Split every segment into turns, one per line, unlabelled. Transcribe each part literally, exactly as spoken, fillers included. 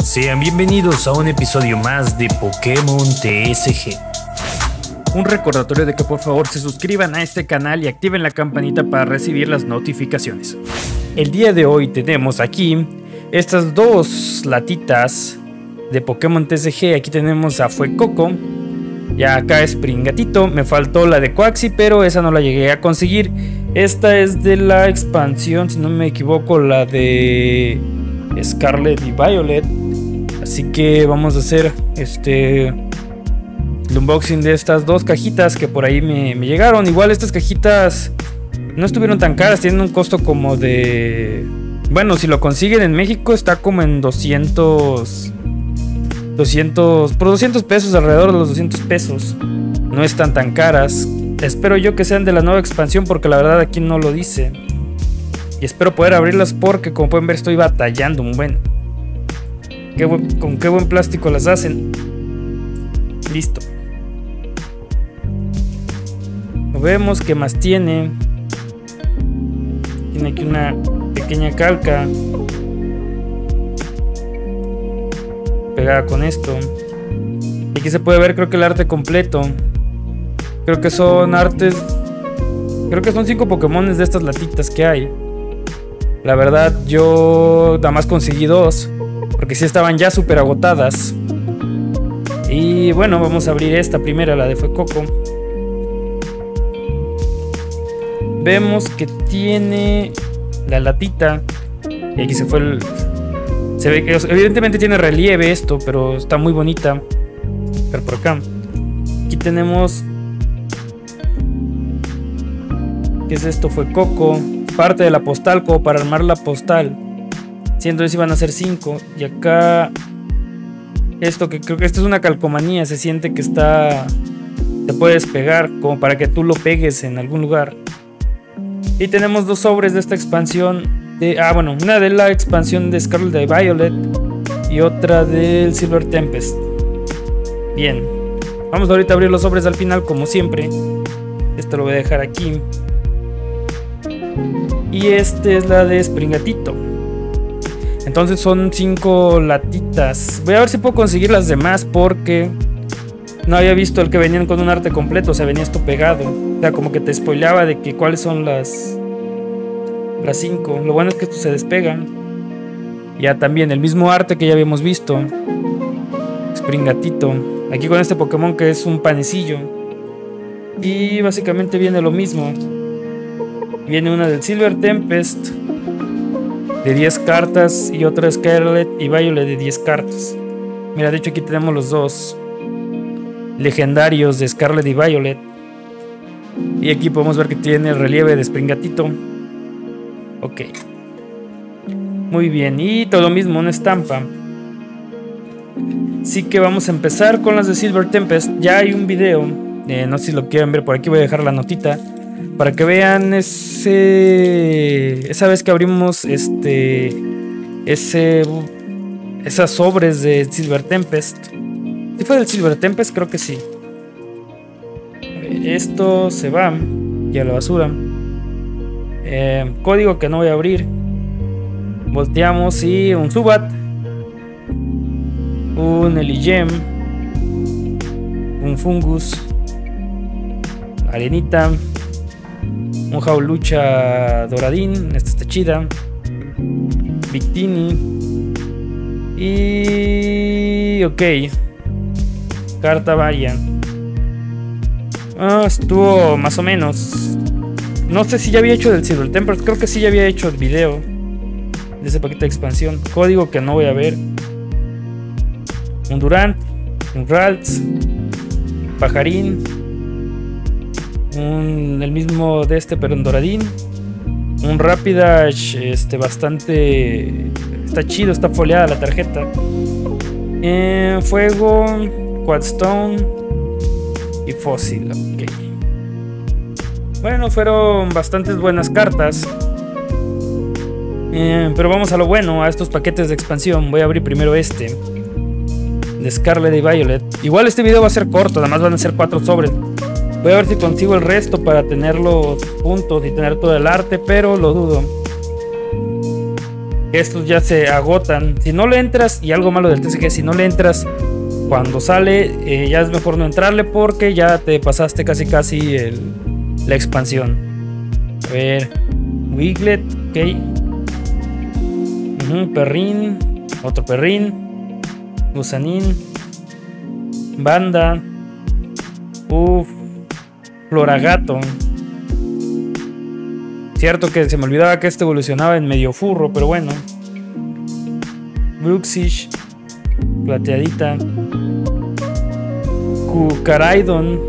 Sean bienvenidos a un episodio más de Pokémon T S G. Un recordatorio de que por favor se suscriban a este canal y activen la campanita para recibir las notificaciones. El día de hoy tenemos aquí estas dos latitas de Pokémon T S G. Aquí tenemos a Fuecoco y acá es Pringatito. Me faltó la de Quaxly, pero esa no la llegué a conseguir. Esta es de la expansión, si no me equivoco, la de Scarlet y Violet. Así que vamos a hacer este el unboxing de estas dos cajitas que por ahí me, me llegaron. Igual estas cajitas no estuvieron tan caras, tienen un costo como de... Bueno, si lo consiguen en México está como en doscientos... doscientos... por doscientos pesos, alrededor de los doscientos pesos. No están tan caras. Espero yo que sean de la nueva expansión porque la verdad aquí no lo dice. Y espero poder abrirlas porque como pueden ver estoy batallando un buen. Qué buen, con qué buen plástico las hacen. Listo. Vemos qué más tiene. Tiene aquí una pequeña calca pegada con esto. Y aquí se puede ver, creo que el arte completo. Creo que son artes. Creo que son cinco Pokémones de estas latitas que hay. La verdad, yo nada más conseguí dos. Porque sí estaban ya súper agotadas. Y bueno, vamos a abrir esta primera, la de Fuecoco. Vemos que tiene la latita. Y aquí se fue el... Se ve que evidentemente tiene relieve esto, pero está muy bonita. Pero por acá. Aquí tenemos... ¿Qué es esto? Fuecoco. Parte de la postal, como para armar la postal. Siento que iban a ser cinco. Y acá... Esto que creo que esto es una calcomanía. Se siente que está... Se puede despegar como para que tú lo pegues en algún lugar. Y tenemos dos sobres de esta expansión de, ah bueno, una de la expansión de Scarlet y Violet y otra del Silver Tempest. Bien, vamos ahorita a abrir los sobres al final como siempre. Esto lo voy a dejar aquí. Y este es la de Pringatito. Entonces son cinco latitas. Voy a ver si puedo conseguir las demás porque no había visto el que venían con un arte completo. O sea, venía esto pegado. O sea, como que te spoileaba de que cuáles son las Las cinco. Lo bueno es que estos se despegan. Ya también el mismo arte que ya habíamos visto. Pringatito. Aquí con este Pokémon que es un panecillo. Y básicamente viene lo mismo. Viene una del Silver Tempest de diez cartas y otra Scarlet y Violet de diez cartas. Mira, de hecho aquí tenemos los dos legendarios de Scarlet y Violet. Y aquí podemos ver que tiene el relieve de Pringatito. Ok. Muy bien. Y todo lo mismo, una estampa. Así que vamos a empezar con las de Silver Tempest. Ya hay un video. Eh, no sé si lo quieren ver. Por aquí voy a dejar la notita. Para que vean ese... Esa vez que abrimos este... Ese... Esas sobres de Silver Tempest. ¿Sí fue del Silver Tempest? Creo que sí. Esto se va y a la basura. eh, Código que no voy a abrir. Volteamos y un Zubat, un Eligem, un Fungus, Arenita, un Jaulucha Doradín. Esta está chida. Victini. Y... Ok. Carta Varian. Ah, estuvo más o menos. No sé si ya había hecho del Silver Tempest. Creo que sí ya había hecho el video de ese paquete de expansión. Código que no voy a ver. Un Durant, un Ralts, Pajarín, un, el mismo de este pero en Doradín. Un Rapidash, este bastante... Está chido, está foliada la tarjeta. eh, Fuego, Quadstone y Fósil. Ok. Bueno, fueron bastantes buenas cartas. eh, Pero vamos a lo bueno, a estos paquetes de expansión. Voy a abrir primero este de Scarlet y Violet. Igual este video va a ser corto, nada más van a ser cuatro sobres. Voy a ver si consigo el resto para tener los puntos y tener todo el arte, pero lo dudo. Estos ya se agotan. Si no le entras, y algo malo del T C G, si no le entras cuando sale, eh, ya es mejor no entrarle porque ya te pasaste casi casi el, la expansión. A ver, Wiglet, ok. Uh-huh, perrín, otro perrín, gusanín, banda, uff, floragato. Cierto que se me olvidaba que este evolucionaba en medio furro, pero bueno. Bruxish, plateadita, Cucaraidon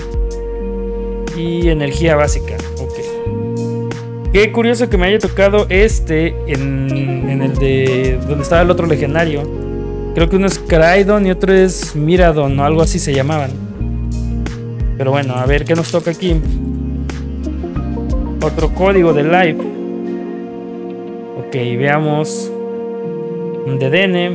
y energía básica. Ok. Qué curioso que me haya tocado este en, en el de donde estaba el otro legendario. Creo que uno es Caraidon y otro es Miradon o algo así se llamaban. Pero bueno, a ver qué nos toca aquí. Otro código de live. Ok, veamos. Dedenne,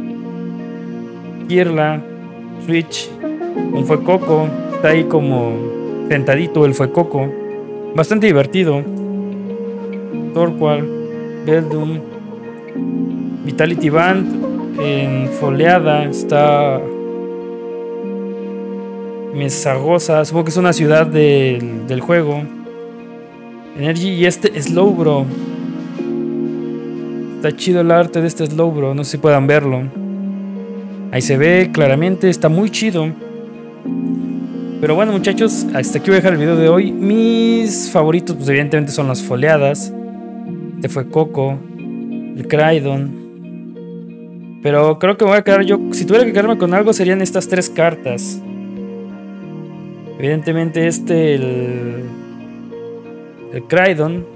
Kirla, Switch, un Fuecoco. Está ahí como sentadito el Fuecoco. Bastante divertido. Torqual, Beldum, Vitality Band en foleada. Está Mesagosa. Supongo que es una ciudad del, del juego. Energy y este Slowbro. Está chido el arte de este Slowbro. No sé si puedan verlo. Ahí se ve claramente. Está muy chido. Pero bueno, muchachos, hasta aquí voy a dejar el video de hoy. Mis favoritos, pues evidentemente son las foleadas. Este fue Coco, el Craydon. Pero creo que me voy a quedar yo. Si tuviera que quedarme con algo, serían estas tres cartas. Evidentemente este, el... el Craydon,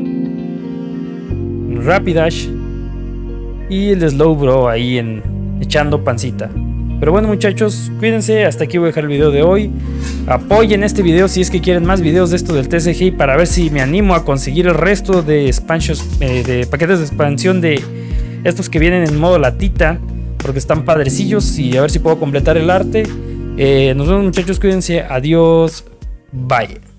el Rapidash y el Slowbro ahí en, echando pancita. Pero bueno, muchachos, cuídense. Hasta aquí voy a dejar el video de hoy. Apoyen este video si es que quieren más videos de esto del T C G para ver si me animo a conseguir el resto de expansions, eh, de paquetes de expansión de estos que vienen en modo latita, porque están padrecillos, y a ver si puedo completar el arte. Eh, nos vemos, muchachos, cuídense. Adiós, bye.